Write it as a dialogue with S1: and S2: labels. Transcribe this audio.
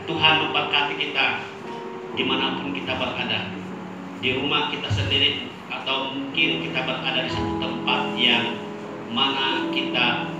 S1: Tuhan memberkati kita dimanapun kita berada, di rumah kita sendiri atau mungkin kita berada di satu tempat yang mana kita